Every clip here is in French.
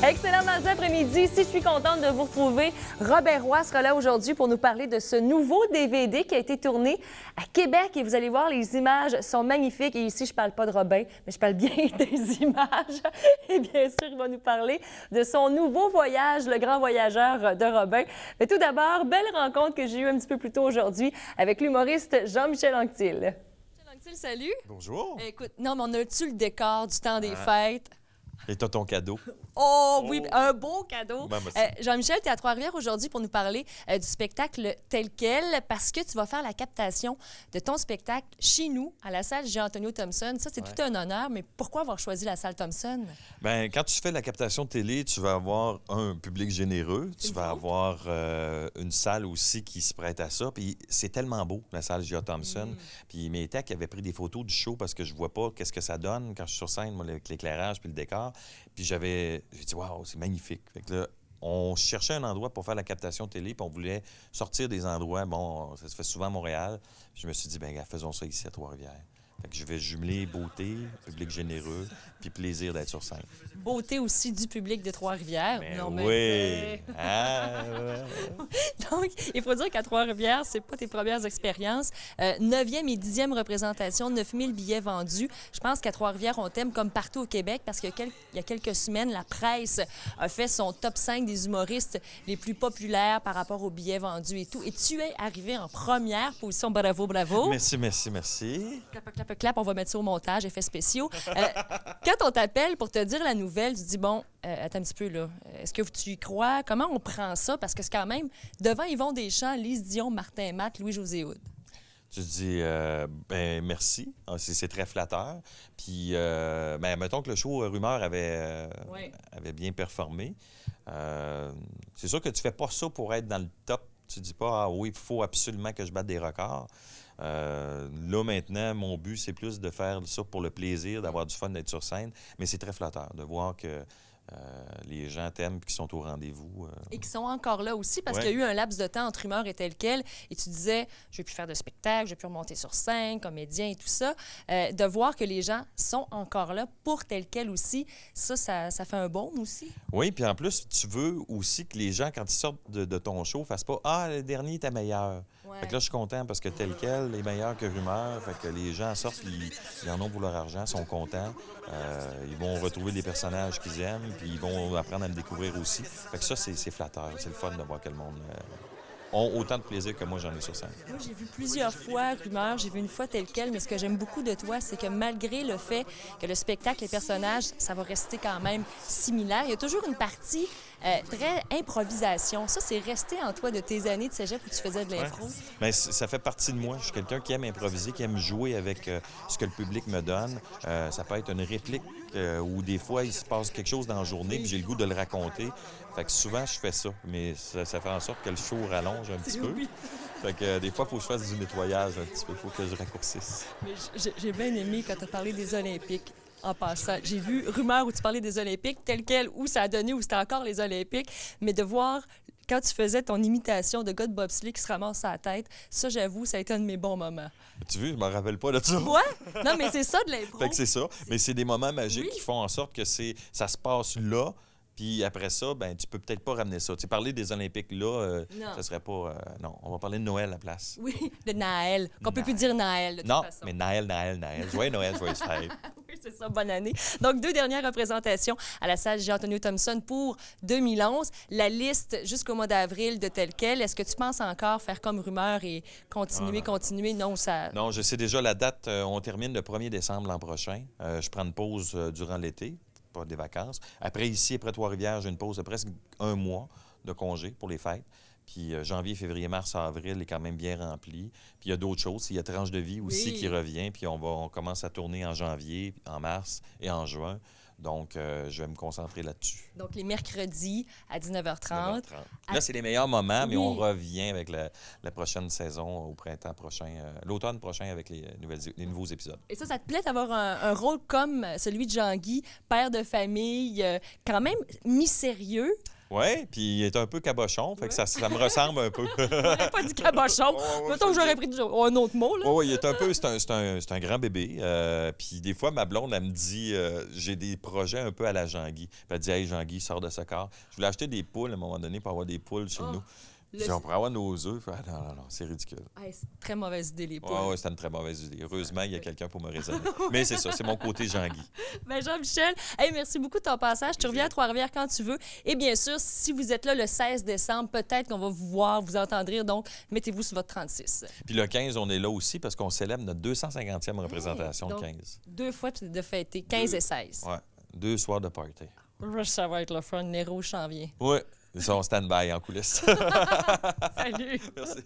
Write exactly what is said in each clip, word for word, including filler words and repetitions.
Excellent mardi après-midi. Si je suis contente de vous retrouver, Robert Roy sera là aujourd'hui pour nous parler de ce nouveau D V D qui a été tourné à Québec. Et vous allez voir, les images sont magnifiques. Et ici, je parle pas de Robin, mais je parle bien des images. Et bien sûr, il va nous parler de son nouveau voyage, le grand voyageur de Robin. Mais tout d'abord, belle rencontre que j'ai eue un petit peu plus tôt aujourd'hui avec l'humoriste Jean-Michel Anctil. Jean-Michel, salut. Bonjour. Écoute, non, mais on a-tu le décor du temps des Ah. fêtes? Et t'as ton cadeau. Oh oui, Oh. un beau cadeau. Ben, merci. Euh, Jean-Michel, tu es à Trois-Rivières aujourd'hui pour nous parler euh, du spectacle tel quel, parce que tu vas faire la captation de ton spectacle chez nous, à la salle Jean-Antonio Thompson. Ça, c'est Ouais. tout un honneur, mais pourquoi avoir choisi la salle Thompson? Ben, quand tu fais la captation de télé, tu vas avoir un public généreux, tu Une vas autre. avoir euh, une salle aussi qui se prête à ça. Puis c'est tellement beau, la salle J A. Thompson. Mm. Puis mes techs avaient pris des photos du show parce que je vois pas qu'est-ce que ça donne quand je suis sur scène, moi, avec l'éclairage puis le décor. Puis j'avais, j'ai dit, waouh, c'est magnifique. Fait que là, on cherchait un endroit pour faire la captation télé, puis on voulait sortir des endroits. Bon, ça se fait souvent à Montréal. Puis je me suis dit, ben, gars, faisons ça ici à Trois-Rivières. Fait que je vais jumeler beauté, public généreux, puis plaisir d'être sur scène. Beauté aussi du public de Trois-Rivières. Mais Non, oui! Ah, ouais. Donc, il faut dire qu'à Trois-Rivières, c'est pas tes premières expériences. Euh, neuvième et dixième représentation, neuf mille billets vendus. Je pense qu'à Trois-Rivières, on t'aime comme partout au Québec parce qu'il y a, quel- il y a quelques semaines, la presse a fait son top cinq des humoristes les plus populaires par rapport aux billets vendus et tout. Et tu es arrivé en première position. Bravo, bravo. Merci, merci, merci. Clap, clap, clap, on va mettre ça au montage, effets spéciaux. Euh, quand on t'appelle pour te dire la nouvelle, tu te dis, bon, euh, attends un petit peu, là, est-ce que tu y crois? Comment on prend ça? Parce que c'est quand même, devant Yvon Deschamps, Lise Dion, Martin Matt, Louis-José Hood. Tu te dis, euh, ben merci, Ah, c'est c'est très flatteur. Puis, euh, ben, mettons que le show euh, Rumeur avait, euh, Oui. avait bien performé. Euh, c'est sûr que tu fais pas ça pour être dans le top. Tu dis pas, ah oui, il faut absolument que je batte des records. Euh, là, maintenant, mon but, c'est plus de faire ça pour le plaisir, d'avoir du fun, d'être sur scène. Mais c'est très flatteur de voir que euh, les gens t'aiment et qu'ils sont au rendez-vous. euh. Et qui sont encore là aussi, parce Ouais. qu'il y a eu un laps de temps entre Rumeur et tel quel, et tu disais, je ne vais plus faire de spectacle, je ne vais plus remonter sur scène, comédien et tout ça. Euh, de voir que les gens sont encore là pour tel quel aussi, ça, ça, ça fait un baume aussi. Oui, puis en plus, tu veux aussi que les gens, quand ils sortent de, de ton show, fassent pas « Ah, le dernier était meilleur ». Ouais. Fait que là, je suis content parce que tel quel est meilleur que Rumeur. Fait que les gens sortent, puis ils en ont pour leur argent, sont contents. Euh, ils vont retrouver des personnages qu'ils aiment, puis ils vont apprendre à me découvrir aussi. Fait que ça, c'est c'est flatteur. C'est le fun de voir que le monde euh, ont autant de plaisir que moi, j'en ai sur scène. Moi, j'ai vu plusieurs fois Rumeur, j'ai vu une fois tel quel, mais ce que j'aime beaucoup de toi, c'est que malgré le fait que le spectacle, les personnages, ça va rester quand même similaire, il y a toujours une partie euh, très improvisation. Ça, c'est resté en toi de tes années de cégep où tu faisais de l'impro. Mais c- ça fait partie de moi. Je suis quelqu'un qui aime improviser, qui aime jouer avec euh, ce que le public me donne. Euh, ça peut être une réplique euh, ou des fois, il se passe quelque chose dans la journée puis j'ai le goût de le raconter. Fait que souvent, je fais ça. Mais ça, ça fait en sorte que le show rallonge un petit peu. Oui. Fait que euh, des fois, il faut que je fasse du nettoyage un petit peu. Il faut que je raccourcisse. Mais j'ai j'ai bien aimé quand tu as parlé des Olympiques. En passant, j'ai vu Rumeur où tu parlais des Olympiques, tel quel, où ça a donné, où c'était encore les Olympiques, mais de voir quand tu faisais ton imitation de gars de bobsleigh qui se ramasse sa tête, ça, j'avoue, ça a été un de mes bons moments. Tu vois, je me rappelle pas de ça. Ouais? Non, mais c'est ça de l'impro. Fait que c'est ça. Mais c'est des moments magiques Oui. qui font en sorte que c'est ça se passe là. Puis après ça, ben tu peux peut-être pas ramener ça. Tu sais, parler des Olympiques là, euh, Non. ça serait pas... euh, non, on va parler de Noël à la place. Oui, de Naël, qu'on peut plus dire Naël, de toute Non, façon. mais Noël, Noël, Noël. Joyeux Noël, joyeux fête. Oui, c'est ça, bonne année. Donc, deux dernières représentations à la salle Jean-Antonio Thompson pour deux mille onze. La liste jusqu'au mois d'avril de tel quel. Est-ce que tu penses encore faire comme Rumeur et continuer, Ah, non. continuer? Non, ça... Non, je sais déjà la date. euh, on termine le premier décembre l'an prochain. Euh, je prends une pause euh, durant l'été, pas des vacances. Après, ici, après Trois-Rivières, j'ai une pause de presque un mois de congé pour les fêtes. Puis euh, janvier, février, mars, avril est quand même bien rempli. Puis il y a d'autres choses. Il y a Tranche de vie aussi Oui. qui revient. Puis on, va, on commence à tourner en janvier, en mars et en juin. Donc, euh, je vais me concentrer là-dessus. Donc, les mercredis à dix-neuf heures trente. neuf heures trente. Là, c'est les meilleurs moments, mais Oui. on revient avec la, la prochaine saison au printemps prochain, euh, l'automne prochain avec les, nouvelles, les nouveaux épisodes. Et ça, ça te plaît d'avoir un, un rôle comme celui de Jean-Guy, père de famille, euh, quand même mi-sérieux, Oui, puis il est un peu cabochon, fait que ça, ça me ressemble un peu. J'aurais pas dit cabochon. Ouais, ouais, Mettons que j'aurais pris du- un autre mot, là. Oui, il est un peu, c'est un, c'est un, c'est un grand bébé. Euh, puis des fois, ma blonde, elle me dit, euh, j'ai des projets un peu à la Jean-Guy. Puis elle dit, hey, Jean-Guy, sors de ce corps. Je voulais acheter des poules à un moment donné pour avoir des poules chez Oh, nous. le- Si on pourrait avoir nos œufs. Ah, non, non, non, c'est ridicule. Hey, c'est une très mauvaise idée, les poules. Oui, ouais, c'était une très mauvaise idée. Heureusement, il y a quelqu'un pour me raisonner. Mais c'est ça, c'est mon côté Jean-Guy. Ben Jean-Michel, hey, merci beaucoup de ton passage. Tu reviens à Trois-Rivières quand tu veux. Et bien sûr, si vous êtes là le seize décembre, peut-être qu'on va vous voir, vous entendre. Donc, mettez-vous sur votre trente-six. Puis le quinze, on est là aussi parce qu'on célèbre notre deux cent cinquantième représentation donc, le quinze. Deux fois de fêter, quinze et seize. Oui, deux soirs de party. Ça va être le fun. Nero s'en vient. Oui, ils sont stand-by en coulisses. Salut! Merci.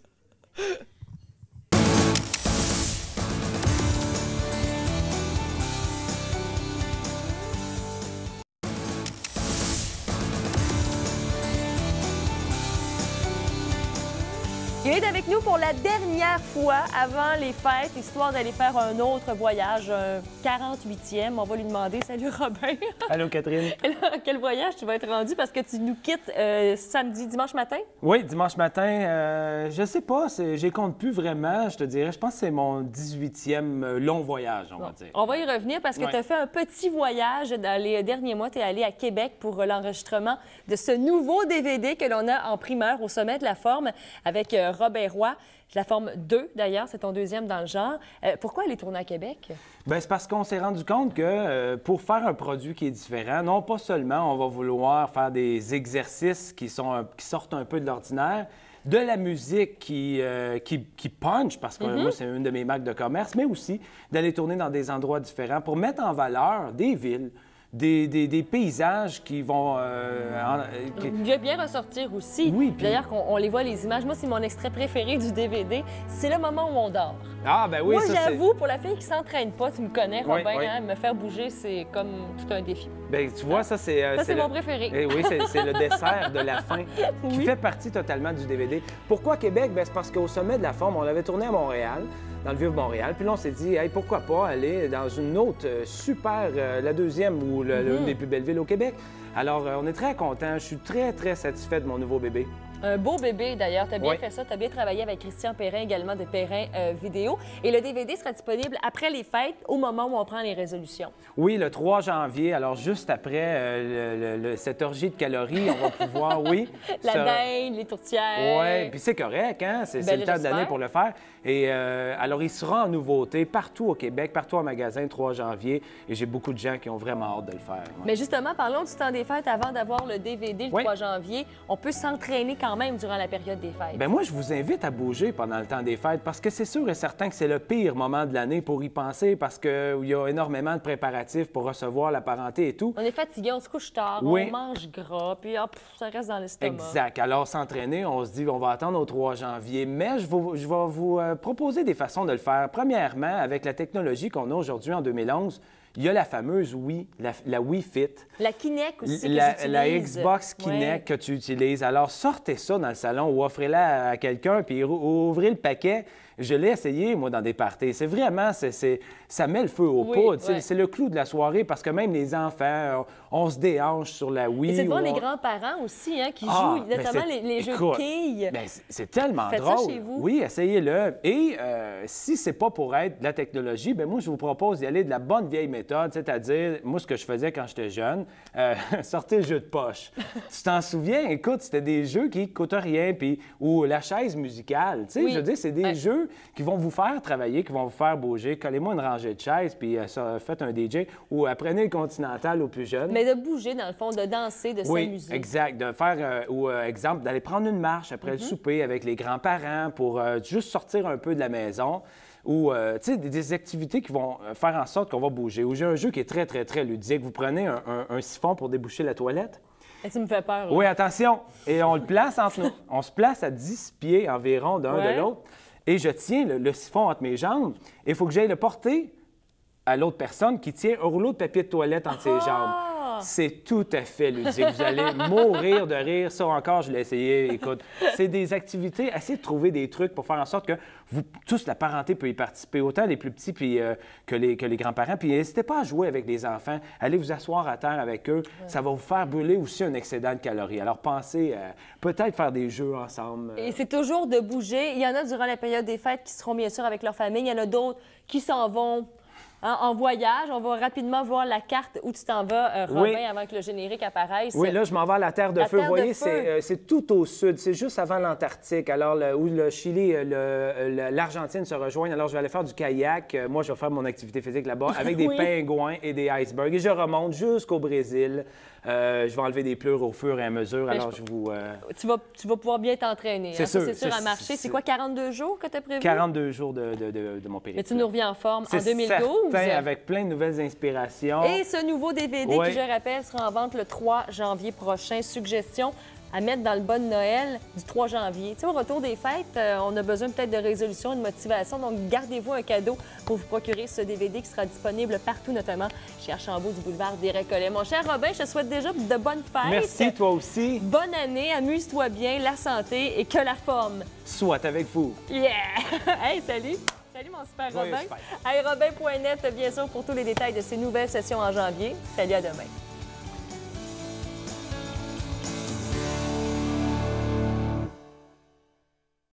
Il est avec nous pour la dernière fois avant les fêtes, histoire d'aller faire un autre voyage, un quarante-huitième. On va lui demander. Salut Robin. Allô, Catherine. Quel voyage tu vas être rendu parce que tu nous quittes euh, samedi, dimanche matin? Oui, dimanche matin, euh, je sais pas, c'est- j'y compte plus vraiment, je te dirais. Je pense que c'est mon dix-huitième euh, long voyage, on Bon, va dire. on va y revenir parce que Ouais. tu as fait un petit voyage dans les derniers mois. Tu es allé à Québec pour l'enregistrement de ce nouveau D V D que l'on a en primeur au sommet de la forme avec euh, Robert Roy. La forme deux, d'ailleurs, c'est ton deuxième dans le genre. Euh, pourquoi aller tourner à Québec? Bien, c'est parce qu'on s'est rendu compte que euh, pour faire un produit qui est différent, non pas seulement on va vouloir faire des exercices qui, sont un- qui sortent un peu de l'ordinaire, de la musique qui, euh, qui, qui punch, parce que moi, c'est une de mes marques de commerce, mais aussi d'aller tourner dans des endroits différents pour mettre en valeur des villes, des, des- des paysages qui vont... euh, en- euh, qui- Il va bien ressortir aussi. Oui, puis- D'ailleurs, qu'on- on les voit, les images. Moi, c'est mon extrait préféré du D V D. C'est le moment où on dort. Ah, ben oui, Moi, ça, c'est... j'avoue, pour la fille qui s'entraîne pas, tu me connais, Oui, Robin, oui. hein, me faire bouger, c'est comme tout un défi. Ben, tu vois, ça, c'est... euh, Ça, c'est le- mon préféré. Eh oui, c'est c'est le dessert de la fin qui Oui. fait partie totalement du D V D. Pourquoi Québec? Ben, c'est parce qu'au sommet de la forme, on l'avait tourné à Montréal, dans le Vieux-Montréal. Puis là, on s'est dit, hey, pourquoi pas aller dans une autre euh, super, euh, la deuxième ou le- l'une des plus belles villes au Québec. Alors, euh, on est très contents. Je suis très, très satisfait de mon nouveau bébé. Un beau bébé, d'ailleurs. Tu as bien Oui. fait ça. Tu as bien travaillé avec Christian Perrin, également de Perrin euh, Vidéo. Et le D V D sera disponible après les fêtes, au moment où on prend les résolutions. Oui, le trois janvier, alors juste après euh, le- le- le- cette orgie de calories, on va pouvoir, oui... La se- dinde, les tourtières. Oui, puis c'est correct, hein? C'est Ben, c'est le temps de j'espère. l'année pour le faire. Et euh, alors, il sera en nouveauté partout au Québec, partout en magasin, le trois janvier. Et j'ai beaucoup de gens qui ont vraiment hâte de le faire. ouais. Mais justement, parlons du temps des fêtes avant d'avoir le D V D le Oui. trois janvier. On peut s'entraîner quand même durant la période des fêtes. Bien, moi, je vous invite à bouger pendant le temps des fêtes parce que c'est sûr et certain que c'est le pire moment de l'année pour y penser parce qu'il y a énormément de préparatifs pour recevoir la parenté et tout. On est fatigué, on se couche tard, Oui. on mange gras, puis hop, ça reste dans l'estomac. Exact. Alors, s'entraîner, on se dit, on va attendre au trois janvier. Mais je vais, je vais vous euh, proposer des façons de le faire. Premièrement, avec la technologie qu'on a aujourd'hui en deux mille onze, il y a la fameuse Wii, la, la Wii Fit. La Kinect aussi que La, j'utilise. la Xbox Kinect Ouais. que tu utilises. Alors, sortez ça dans le salon ou offrez-la à quelqu'un, puis rou- ouvrez le paquet. Je l'ai essayé, moi, dans des parties. C'est vraiment, c'est, c'est- ça met le feu aux Oui, poudres. C'est- ouais. C'est le clou de la soirée parce que même les enfants, on, on se déhanche sur la Wii. Et c'est de voir ou les on- grands-parents aussi hein, qui Ah, jouent, ben notamment c'est- les, les jeux écoute, de quilles. ben, c'est- c'est tellement Faites ça drôle. chez vous. Oui, essayez-le. Et euh, si c'est pas pour être de la technologie, ben moi, je vous propose d'y aller de la bonne vieille méthode, c'est-à-dire, moi, ce que je faisais quand j'étais jeune, euh, sortez le jeu de poche. Tu t'en souviens? Écoute, c'était des jeux qui coûtent rien, puis ou la chaise musicale. Tu sais, Oui. je veux dire, c'est des Ouais. jeux qui vont vous faire travailler, qui vont vous faire bouger. Collez-moi une rangée de chaises, puis euh, ça, faites un D J, ou apprenez le Continental aux plus jeunes. Mais de bouger, dans le fond, de danser, de Oui, s'amuser. exact. De faire, euh, ou euh, exemple, d'aller prendre une marche après Mm-hmm. le souper avec les grands-parents pour euh, juste sortir un peu de la maison. Ou, euh, tu sais, des, des activités qui vont euh, faire en sorte qu'on va bouger. Ou j'ai un jeu qui est très, très, très ludique. Vous prenez un, un- un siphon pour déboucher la toilette. Et tu me fais peur. là. Oui, attention. Et on le place entre nous. On se place à dix pieds environ d'un Ouais. de l'autre. Et je tiens le, le siphon entre mes jambes. Et il faut que j'aille le porter à l'autre personne qui tient un rouleau de papier de toilette entre ses jambes. Ah! C'est tout à fait ludique. Vous allez mourir de rire. Ça encore, je l'ai essayé. Écoute, c'est des activités. Essayez de trouver des trucs pour faire en sorte que vous, tous, la parenté peut y participer, autant les plus petits puis, euh, que les, que les grands-parents. Puis n'hésitez pas à jouer avec les enfants. Allez vous asseoir à terre avec eux. Ouais. Ça va vous faire brûler aussi un excédent de calories. Alors pensez à peut-être faire des jeux ensemble. Et c'est toujours de bouger. Il y en a durant la période des fêtes qui seront bien sûr avec leur famille. Il y en a d'autres qui s'en vont hein, en voyage. On va rapidement voir la carte où tu t'en vas, euh, Robin, oui. avant que le générique apparaisse. Oui, là, je m'en vais à la Terre de la Feu. Terre Vous voyez, c'est euh, tout au sud. C'est juste avant l'Antarctique, alors le, où le Chili, l'Argentine se rejoignent. Alors, je vais aller faire du kayak. Moi, je vais faire mon activité physique là-bas avec des oui. pingouins et des icebergs. Et je remonte jusqu'au Brésil. Euh, je vais enlever des pleurs au fur et à mesure. Mais alors, je, je vous... Euh... Tu, vas, tu vas pouvoir bien t'entraîner. C'est hein? sûr. C'est sûr à marcher. C'est quoi, quarante-deux jours que tu as prévu? quarante-deux jours de, de, de, de mon périple. Mais tu nous reviens en forme en deux mille douze. Certain, avec plein de nouvelles inspirations. Et ce nouveau D V D oui. qui, je rappelle, sera en vente le trois janvier prochain. Suggestion à mettre dans le bon Noël du trois janvier. Tu sais, au retour des fêtes, euh, on a besoin peut-être de résolution, de motivation. Donc, gardez-vous un cadeau pour vous procurer ce D V D qui sera disponible partout, notamment chez Archambault du boulevard des Récollets. Mon cher Robin, je te souhaite déjà de bonnes fêtes. Merci, toi aussi. Bonne année, amuse-toi bien, la santé et que la forme soit avec vous. Yeah! Hey, salut! Salut, mon super Robin. Hey, Robin point net, bien sûr, pour tous les détails de ces nouvelles sessions en janvier. Salut, à demain.